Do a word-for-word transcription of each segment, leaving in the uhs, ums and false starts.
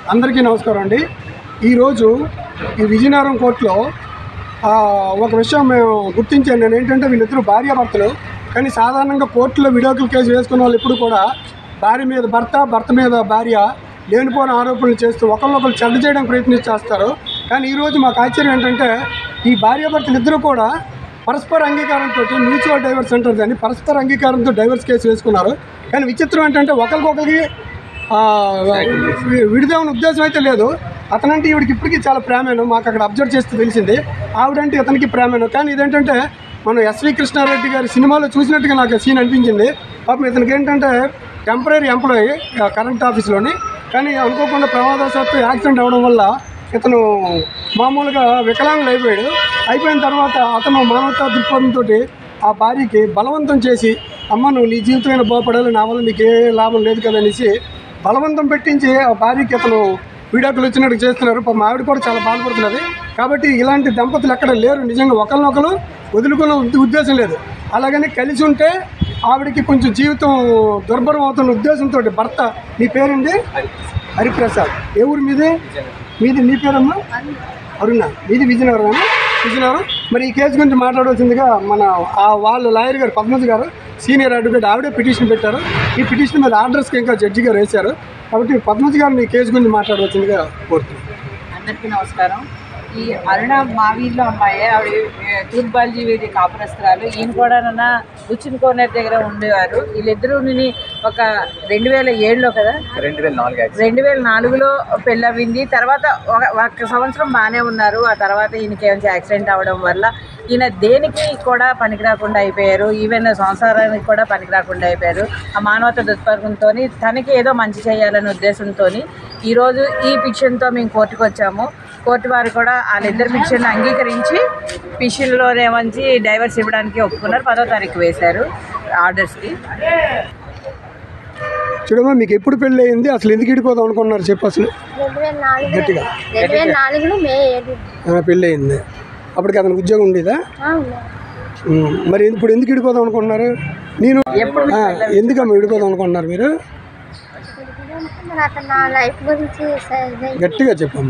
అందరికీ నమస్కారం అండి. ఈరోజు ఈ విజయనగరం కోర్టులో ఒక విషయం మేము గుర్తించాను. నేను ఏంటంటే వీళ్ళిద్దరూ భార్యాభర్తలు, కానీ సాధారణంగా కోర్టులో విడాకుల కేసు వేసుకున్న వాళ్ళు ఎప్పుడు కూడా భార్య మీద భర్త, భర్త మీద భార్య లేనిపోయిన ఆరోపణలు చేస్తూ ఒకరినొకరు చెడ్డ చేయడానికి ప్రయత్నించి చేస్తారు. కానీ ఈరోజు మాకు ఆశ్చర్యం ఏంటంటే ఈ భార్యాభర్తలు ఇద్దరు కూడా పరస్పర అంగీకారంతో మ్యూచువల్ డైవర్స్ అంటారు, దాన్ని పరస్పర అంగీకారంతో డైవర్స్ కేసు వేసుకున్నారు. కానీ విచిత్రం ఏంటంటే ఒకరికొకరికి విడిదామని ఉద్దేశం అయితే లేదు. అతనంటే ఈవిడికి ఇప్పటికీ చాలా ప్రేమను మాకు అక్కడ అబ్జర్వ్ చేస్తే తెలిసింది. ఆవిడంటే ఇతనికి ప్రేమను. కానీ ఇదేంటంటే మనం ఎస్వి కృష్ణారెడ్డి గారి సినిమాలో చూసినట్టుగా నాకు సీన్ అనిపించింది. పాపం ఇతనికి ఏంటంటే టెంపరీ ఎంప్లాయీ కరెంట్ ఆఫీస్లోని, కానీ అనుకోకుండా ప్రమాదవశాత్తు యాక్సిడెంట్ అవ్వడం వల్ల ఇతను మామూలుగా వికలాంగులు అయిపోయాడు. అయిపోయిన తర్వాత అతను మానవతా దృక్పథంతో ఆ భార్యకి బలవంతం చేసి, అమ్మ నువ్వు నీ జీవితమైన బాగుపడాలి, నా వల్ల నీకు ఏ లాభం లేదు కదనేసి బలవంతం పెట్టించి ఆ భార్యకి అతను విడాకులు వచ్చినట్టు చేస్తున్నారు. పాపం ఆవిడ కూడా చాలా బాధపడుతున్నది. కాబట్టి ఇలాంటి దంపతులు ఎక్కడ లేరు. నిజంగా ఒకరినొకరు వదులుకున్న ఉద్దేశం లేదు. అలాగని కలిసి ఉంటే ఆవిడకి కొంచెం జీవితం దుర్భరం అవుతున్న ఉద్దేశంతో భర్త, నీ పేరుంది హరిప్రసాద్, ఏ ఊరు మీది? మీది నీ పేరమ్మా? అరుణ. మీది విజయనగరం? విజయనగరం. మరి ఈ కేసు గురించి మాట్లాడవలసిందిగా మన ఆ వాళ్ళ లాయర్ గారు పద్మజ గారు, సీనియర్ అడ్వకేట్, ఆవిడే పిటిషన్ పెట్టారు. ఈ పిటిషన్ మీద ఆర్డర్స్కి ఇంకా జడ్జి గారు వేశారు. కాబట్టి పద్మజ గారు ఈ కేసు గురించి మాట్లాడవలసిందిగా కోరుతున్నాను. అందరికీ నమస్కారం. ఈ అరుణ మా వీధిలో అమ్మాయి, ఆవిడ తూర్బాల్జీ వీధి కాపురస్తురాలు. ఈయన కూడా నన్న బుచ్చిన్ కోనేరు దగ్గర ఉండేవారు. వీళ్ళిద్దరూ ఒక రెండు వేల ఏడులో కదా రెండు వేల నాలుగు రెండు వేల నాలుగులో పెళ్ళయింది. తర్వాత ఒక ఒక సంవత్సరం బాగానే ఉన్నారు. ఆ తర్వాత ఈయనకి ఏమైనా యాక్సిడెంట్ అవ్వడం వల్ల ఈయన దేనికి కూడా పనికి రాకుండా అయిపోయారు. ఈవెన్ సంసారానికి కూడా పనికి రాకుండా అయిపోయారు. ఆ మానవత దృక్పథంతో తనకి ఏదో మంచి చేయాలనే ఉద్దేశంతో ఈరోజు ఈ పిటిషన్తో మేము కోర్టుకు వచ్చాము. కోర్టు వారు కూడా వాళ్ళిద్దరు పిటిషన్ అంగీకరించి పిటిషన్లోనే మంచి డైవర్స్ ఇవ్వడానికి ఒప్పుకున్నారు. పదో తారీఖు వేశారు ఆర్డర్స్కి. చూడమ్మా, మీకు ఎప్పుడు పెళ్ళి అయింది? అసలు ఎందుకు ఇడిపోదాం అనుకున్నారు చెప్పు అసలు గట్టిగా. పెళ్ళి అయింది. అప్పటికి అతనికి ఉద్యోగం ఉండేదా? మరి ఇప్పుడు ఎందుకు విడిపోదాం అనుకుంటున్నారు? నేను ఎందుకమ్మా విడిపోదాం అనుకుంటున్నారు మీరు? గట్టిగా చెప్పండి.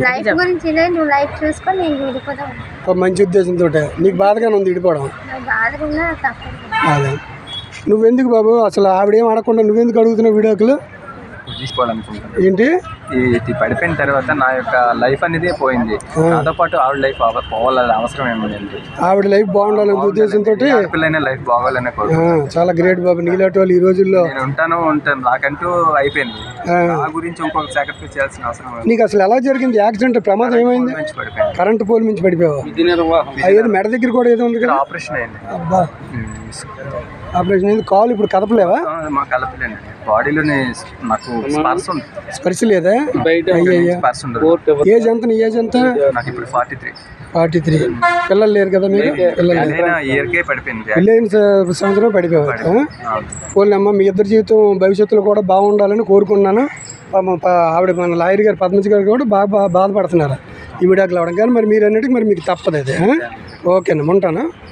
మంచి ఉద్దేశంతో. నీకు బాధగానే ఉంది విడిపోవడం? అదే. నువ్వెందుకు బాబు అసలు ఆవిడేం అడగకుండా నువ్వెందుకు అడుగుతున్నావు విడాకులు? తీసుకోవాలనుకుంటున్నాను. ఏంటి? ఇది పడిపోయిన తర్వాత నా యొక్క లైఫ్ అనేది పోయింది. నాతో పాటు ఆవిడ లైఫ్ పోవాలని అవసరం ఏముందండి? ఆవిడ లైఫ్ బాగుండాలనే ఉద్దేశంతో పిల్లైన లైఫ్ బాగోవాలనే కోరు. చాలా గ్రేట్ బాబు. నీలాంటి వాళ్ళు ఈ రోజుల్లో నేను ఉంటాను ఉంటాను నాకంటూ అయిపోయింది. నా గురించి ఇంకొక సాక్రిఫైస్ చేయాల్సిన అవసరం. నీకు అసలు ఎలా జరిగింది యాక్సిడెంట్? ప్రమాదం ఏమైంది? కరెంట్ పోల్ నుంచి పడిపోయావు? ఏదో మెడ దగ్గర కూడా ఏదో ఉంది కదా? ఆపరేషన్ అయింది. అబ్బా, ఆపరేషన్ అయింది. కాలు ఇప్పుడు కదపలేవా? మా కదపలేండి. బాడీలోనే నాకు స్పర్శ ఉంది. స్పర్శ లేదా? స్పర్శ ఉండదు. ఏజ్ ఎంత? నీ ఏజ్ ఎంత? నాకు ఇప్పుడు ఫార్టీ త్రీ. Forty three. పిల్లలు లేరు కదా మీకు? ఇయర్కే పడిపోయింది. పెళ్ళైన సంవత్సరం పడిపోయావు. పోనీ అమ్మ, మీ ఇద్దరు జీవితం భవిష్యత్తులో కూడా బాగుండాలని కోరుకున్నాను. ఆవిడ మన లాయర్ గారు పద్మజ గారు కూడా బాగా బాధపడుతున్నారు ఈ విడాకులు అవ్వడం. కానీ మరి మీరు అన్నట్టుగా మరి మీకు తప్పదు అది. ఓకేనా, ఉంటాను.